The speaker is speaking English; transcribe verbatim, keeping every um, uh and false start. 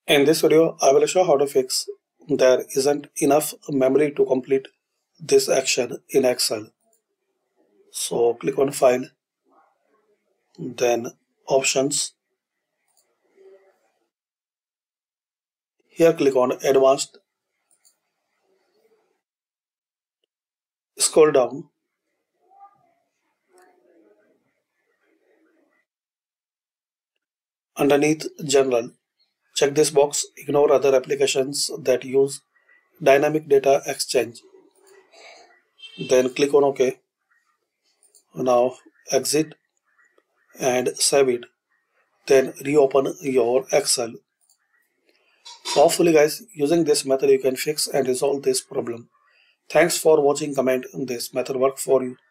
In this video, I will show how to fix there isn't enough memory to complete this action in Excel. So click on File, then Options. Here click on Advanced. Scroll down. Underneath General, check this box, ignore other applications that use dynamic data exchange. Then click on OK. Now exit and save it. Then reopen your Excel. So hopefully guys, using this method you can fix and resolve this problem. Thanks for watching. Comment this method work for you.